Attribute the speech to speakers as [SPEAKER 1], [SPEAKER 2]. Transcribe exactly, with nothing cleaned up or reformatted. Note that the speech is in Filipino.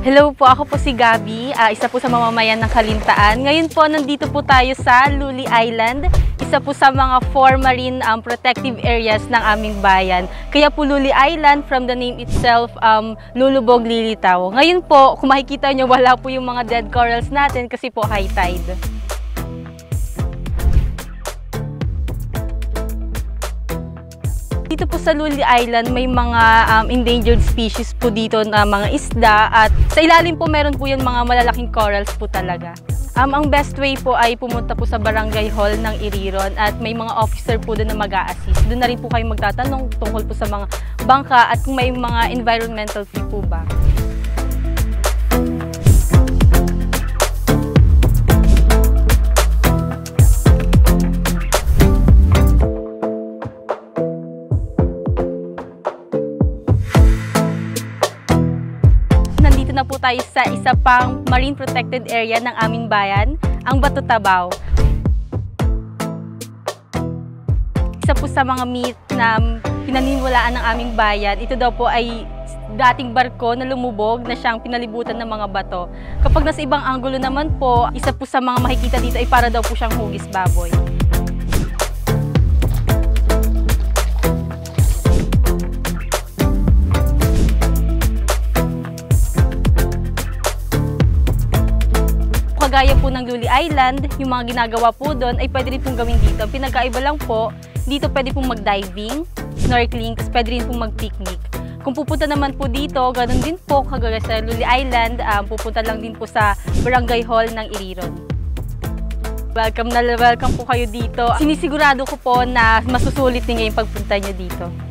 [SPEAKER 1] Hello po, ako po si Gabi, uh, isa po sa mamamayan ng Calintaan. Ngayon po, nandito po tayo sa Luli Island, isa po sa mga four marine um, protective areas ng aming bayan. Kaya po Luli Island, from the name itself, um, lulubog, lilitaw. Ngayon po, kung makikita nyo, wala po yung mga dead corals natin kasi po high tide. Dito po sa Luli Island, may mga um, endangered species po dito na mga isda at sa ilalim po meron po yung mga malalaking corals po talaga. Um, ang best way po ay pumunta po sa barangay hall ng Iriron at may mga officer po doon na mag-a-assist. Doon na rin po kayo magtatanong tungkol po sa mga bangka at kung may mga environmental fee po ba. Na po tayo sa isa pang marine protected area ng aming bayan, ang Bato Tabaw. Isa po sa mga myth na pinaniniwalaan ng aming bayan, ito daw po ay dating barko na lumubog na siyang pinalibutan ng mga bato. Kapag nasa ibang anggulo naman po, isa po sa mga makikita dito ay para daw po siyang hugis baboy. Kagaya po ng Luli Island, yung mga ginagawa po doon ay pwede rin pong gawin dito. Pinagkaiba lang po, dito pwede pong mag-diving, snorkeling, pwede rin pong mag-picnic. Kung pupunta naman po dito, ganun din po, kagaya sa Luli Island, um, pupunta lang din po sa barangay hall ng Iriron. Welcome na welcome po kayo dito. Sinisigurado ko po na masusulit ninyo yung pagpunta nyo dito.